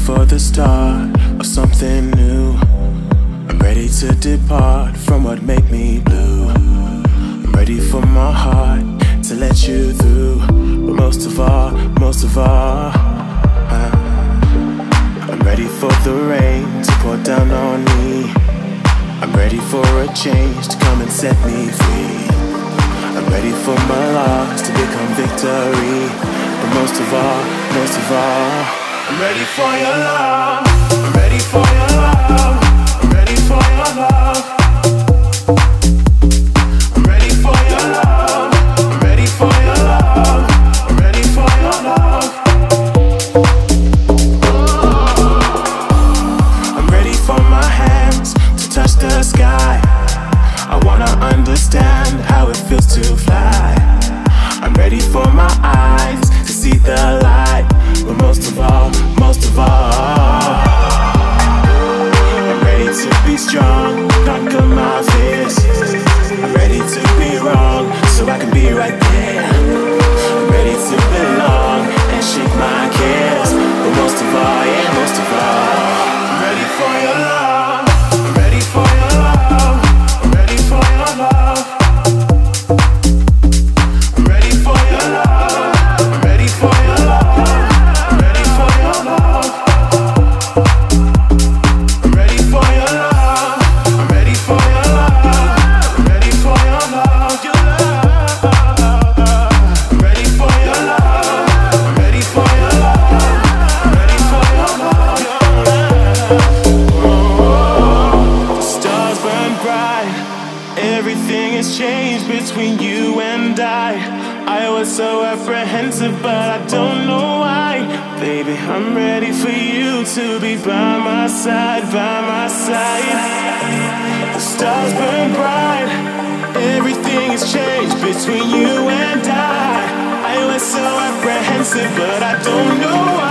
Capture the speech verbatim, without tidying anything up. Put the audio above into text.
for the start of something new. I'm ready to depart from what made me blue. I'm ready for my heart to let you through. But most of all, most of all, uh, I'm ready for the rain to pour down on me. I'm ready for a change to come and set me free. I'm ready for my loss to become victory. But most of all, most of all, I'm ready for your love. I'm ready for your love. I'm ready for your love. I'm ready for your love. I'm ready for your love. I'm ready for your love. I'm ready for my hands to touch the sky. I wanna understand how it feels to fly. I'm ready for my eyes to see the light. But most of all, most of all, I'm ready to be strong, conquer my fears. I'm ready to be wrong, so I can be right there. I'm ready to belong and shake my cares. But most of all, yeah, most of all, I'm ready for your love. I'm ready for your love. I'm ready for your love. I'm ready for your love. I'm ready for your love. I'm ready for your love. I'm ready for your love. I'm ready for your love. I'm ready for your love. I'm ready for your love. I'm ready for your love. I'm ready for your love. The stars burn bright. Everything has changed between you and I. I was so apprehensive, but I don't know why. Baby, I'm ready for you to be by my side, by my side. The stars burn bright. Everything has changed between you and I. I was so apprehensive, but I don't know why.